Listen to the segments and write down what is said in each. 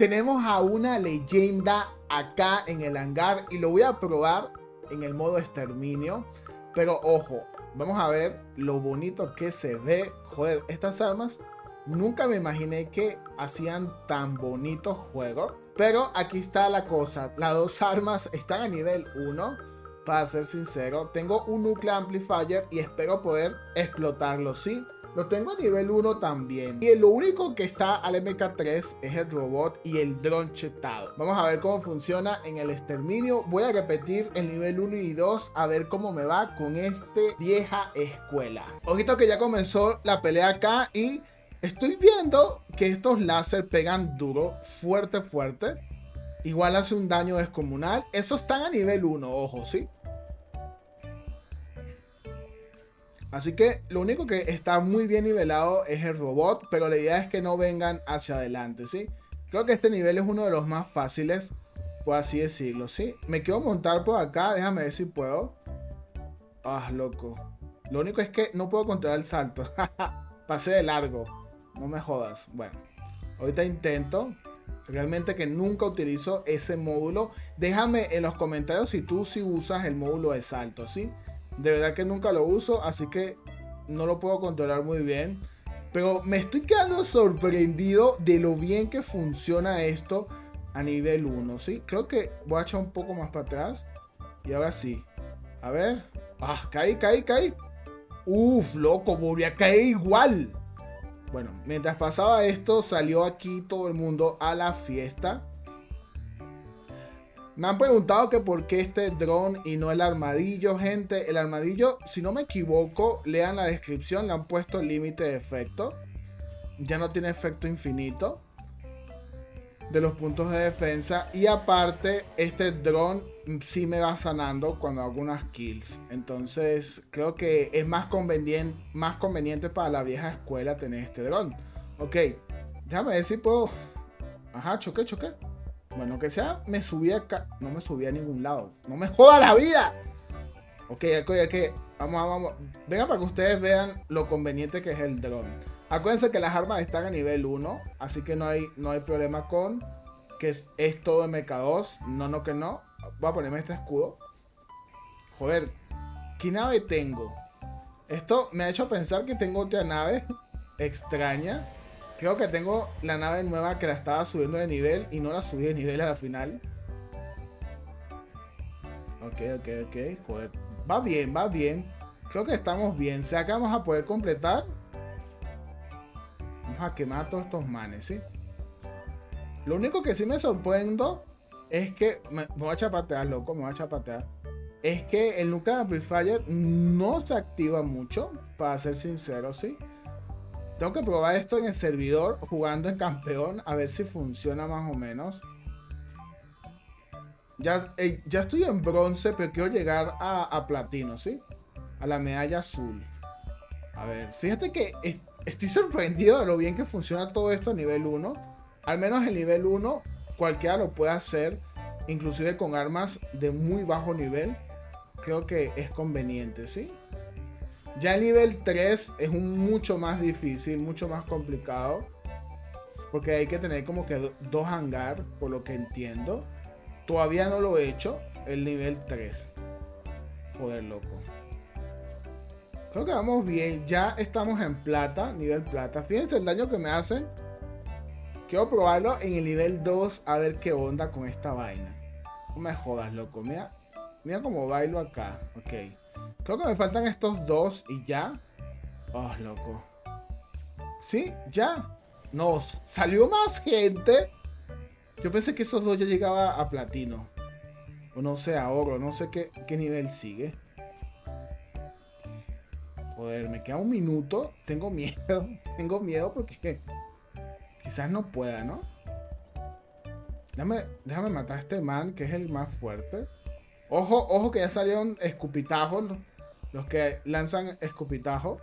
Tenemos a una leyenda acá en el hangar y lo voy a probar en el modo exterminio. Pero ojo, vamos a ver lo bonito que se ve. Joder, estas armas nunca me imaginé que hacían tan bonitos juegos. Pero aquí está la cosa. Las dos armas están a nivel 1. Para ser sincero, tengo un Nuclear Amplifier y espero poder explotarlo, ¿sí? Lo tengo a nivel 1 también. Y lo único que está al MK3 es el robot y el dron chetado. Vamos a ver cómo funciona en el exterminio. Voy a repetir el nivel 1 y 2 a ver cómo me va con este vieja escuela. Ojito que ya comenzó la pelea acá y estoy viendo que estos láser pegan duro, fuerte, fuerte. Igual hace un daño descomunal. Esos están a nivel 1, ojo, ¿sí? Así que lo único que está muy bien nivelado es el robot, pero la idea es que no vengan hacia adelante, ¿sí? Creo que este nivel es uno de los más fáciles, por así decirlo, ¿sí? Me quiero montar por acá, déjame ver si puedo. Ah, loco. Lo único es que no puedo controlar el salto. Pasé de largo. No me jodas. Bueno, ahorita intento. Realmente que nunca utilizo ese módulo. Déjame en los comentarios si tú sí usas el módulo de salto, ¿sí? De verdad que nunca lo uso, así que no lo puedo controlar muy bien. Pero me estoy quedando sorprendido de lo bien que funciona esto a nivel 1, ¿sí? Creo que voy a echar un poco más para atrás. Y ahora sí. A ver. Ah, caí. Uf, loco, volví a caer igual. Bueno, mientras pasaba esto, salió aquí todo el mundo a la fiesta. Me han preguntado que por qué este dron y no el armadillo, gente. El armadillo, si no me equivoco, lean la descripción, le han puesto límite de efecto. Ya no tiene efecto infinito de los puntos de defensa. Y aparte, este dron sí me va sanando cuando hago unas kills. Entonces, creo que es más conveniente para la vieja escuela tener este dron. Ok, déjame ver si puedo... Ajá, choqué. Bueno, que sea, me subí acá. No me subí a ningún lado. ¡No me joda la vida! Ok. Vamos. Venga para que ustedes vean lo conveniente que es el dron. Acuérdense que las armas están a nivel 1. Así que no hay problema con que es todo MK2. No. Voy a ponerme este escudo. Joder, ¿qué nave tengo? Esto me ha hecho pensar que tengo otra nave extraña. Creo que tengo la nave nueva que la estaba subiendo de nivel y no la subí de nivel a la final. Ok. Joder. Va bien. Creo que estamos bien. ¿Será que vamos a poder completar? Vamos a quemar a todos estos manes, ¿sí? Lo único que sí me sorprendo es que... Me voy a chapatear, loco. Es que el Nuclear Amplifier no se activa mucho, para ser sincero, ¿sí? Tengo que probar esto en el servidor, jugando en campeón, a ver si funciona más o menos. Ya estoy en bronce, pero quiero llegar a platino, ¿sí? A la medalla azul. A ver, fíjate que estoy sorprendido de lo bien que funciona todo esto a nivel 1. Al menos el nivel 1, cualquiera lo puede hacer, inclusive con armas de muy bajo nivel. Creo que es conveniente, ¿sí? Ya el nivel 3 es mucho más difícil, mucho más complicado. Porque hay que tener como que dos hangar, por lo que entiendo. Todavía no lo he hecho, el nivel 3. Joder, loco. Creo que vamos bien, ya estamos en plata, nivel plata. Fíjense el daño que me hacen. Quiero probarlo en el nivel 2 a ver qué onda con esta vaina. No me jodas, loco. Mira cómo bailo acá. Ok. Creo que me faltan estos dos y ya. Oh, loco. ¿Sí? ¿Ya? No, salió más gente. Yo pensé que esos dos ya llegaba a platino. O no sé, a oro. No sé qué nivel sigue. Joder, me queda un minuto. Tengo miedo. Tengo miedo porque quizás no pueda, ¿no? Déjame matar a este man, que es el más fuerte. Ojo que ya salieron escupitajos. Los que lanzan escupitajo.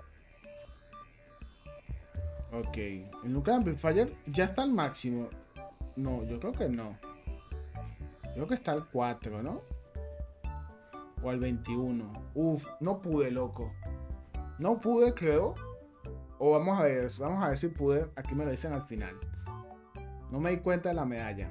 Ok. El Nuclear Amplifier ya está al máximo. No, yo creo que no. Yo creo que está al 4, ¿no? O al 21. Uf, no pude, loco. No pude, creo. O vamos a ver si pude. Aquí me lo dicen al final. No me di cuenta de la medalla.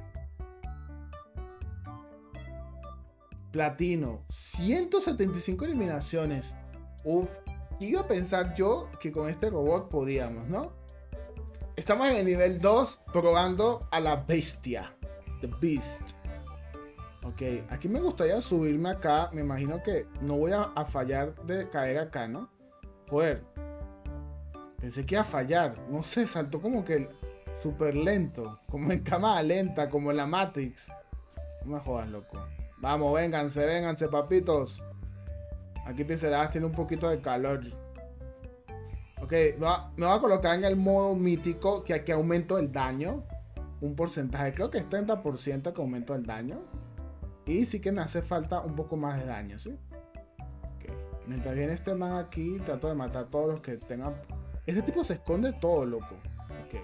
Platino. 175 eliminaciones. Uf. Iba a pensar yo que con este robot podíamos, ¿no? Estamos en el nivel 2 probando a la bestia. The Beast. Ok, aquí me gustaría subirme acá. Me imagino que no voy a fallar de caer acá, ¿no? Joder. Pensé que iba a fallar. No sé, saltó como que súper lento. Como en cámara lenta, como en la Matrix. No me jodas, loco. Vamos, vénganse, vénganse, papitos. Aquí Pinceladas tiene un poquito de calor. Ok, me voy a colocar en el modo mítico, que aquí aumento el daño. Un porcentaje, creo que es 30% que aumento el daño. Y sí que me hace falta un poco más de daño, ¿sí? Okay. Mientras viene este man aquí, trato de matar a todos los que tengan... Este tipo se esconde todo, loco. Ok.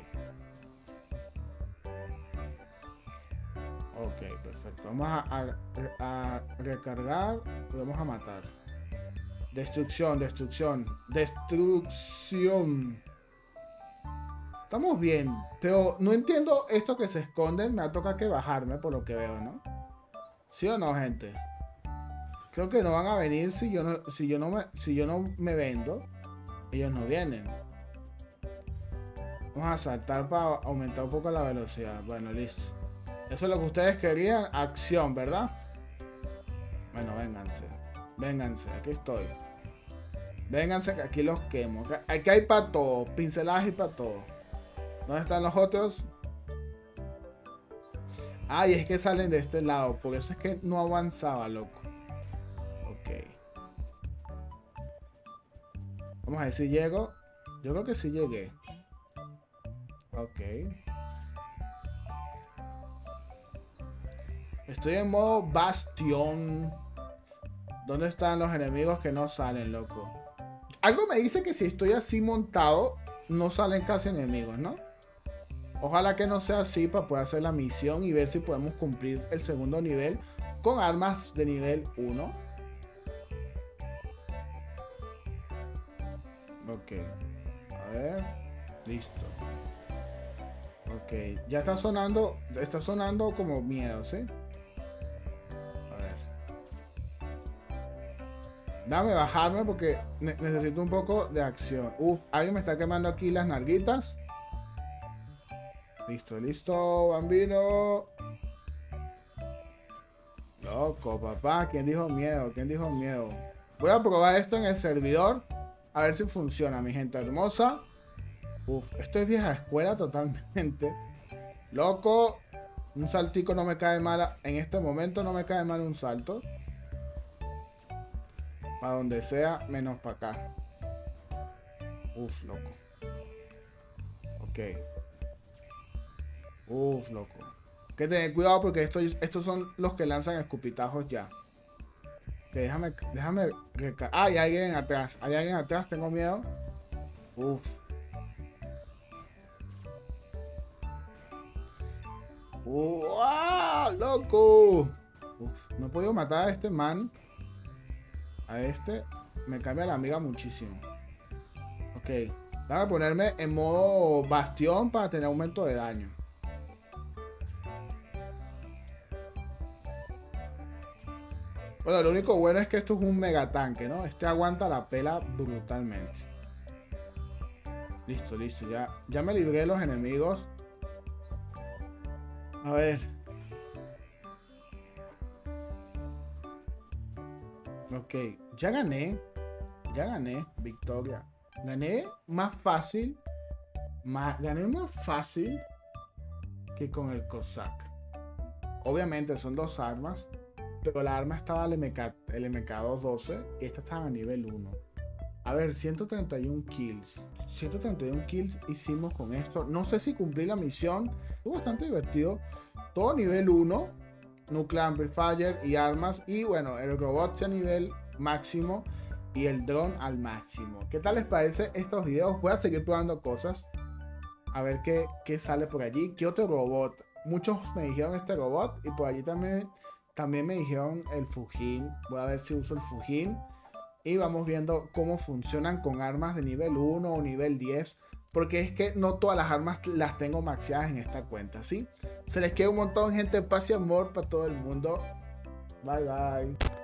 Ok, perfecto. Vamos a recargar y vamos a matar. Destrucción, destrucción, destrucción. Estamos bien, pero no entiendo esto que se esconden. Me ha tocado que bajarme por lo que veo, ¿no? ¿Sí o no, gente? Creo que no van a venir si yo no me vendo. Ellos no vienen. Vamos a saltar para aumentar un poco la velocidad. Bueno, listo. Eso es lo que ustedes querían. Acción, ¿verdad? Bueno, vénganse. Vénganse, aquí estoy. Vénganse que aquí los quemo. Aquí hay para todo. Pincelaje y para todo. ¿Dónde están los otros? Ah, y es que salen de este lado. Por eso es que no avanzaba, loco. Ok. Vamos a ver si llego. Yo creo que sí llegué. Ok. Estoy en modo bastión. ¿Dónde están los enemigos que no salen, loco? Algo me dice que si estoy así montado, no salen casi enemigos, ¿no? Ojalá que no sea así para poder hacer la misión y ver si podemos cumplir el segundo nivel con armas de nivel 1. Ok. A ver. Listo. Ok. Ya está sonando como miedo, ¿sí? Dame bajarme porque necesito un poco de acción. Uf, alguien me está quemando aquí las nalguitas. Listo, listo, bambino. Loco, papá. ¿Quién dijo miedo? ¿Quién dijo miedo? Voy a probar esto en el servidor. A ver si funciona, mi gente hermosa. Uf, esto es vieja escuela totalmente. Loco. Un saltico no me cae mal. En este momento no me cae mal un salto. Para donde sea, menos para acá. Uf, loco. Ok. Uf, loco. Hay que tener cuidado porque estos son los que lanzan escupitajos ya. Ok, déjame. Ah, hay alguien atrás. Hay alguien atrás, tengo miedo. Uf. ¡Ah, loco! Uf, no he podido matar a este man. A este me cambia la amiga muchísimo. Ok, déjame ponerme en modo bastión para tener aumento de daño. Bueno, lo único bueno es que esto es un mega tanque, ¿no? Este aguanta la pela brutalmente. Listo, listo, ya me libré de los enemigos. A ver. Ok, ya gané. Ya gané, victoria. Gané más fácil. Gané más fácil que con el Cossack. Obviamente son dos armas. Pero la arma estaba el MK212 y esta estaba a nivel 1. A ver, 131 kills. 131 kills hicimos con esto. No sé si cumplí la misión. Fue bastante divertido. Todo nivel 1. Nuclear Amplifier y armas. Y bueno, el robot a nivel máximo. Y el dron al máximo. ¿Qué tal les parece estos videos? Voy a seguir probando cosas. A ver qué sale por allí. ¿Qué otro robot? Muchos me dijeron este robot. Y por allí también me dijeron el Fujin. Voy a ver si uso el Fujin. Y vamos viendo cómo funcionan con armas de nivel 1 o nivel 10. porque es que no todas las armas las tengo maxeadas en esta cuenta, ¿sí? Se les queda un montón, gente. Paz y amor para todo el mundo. Bye, bye.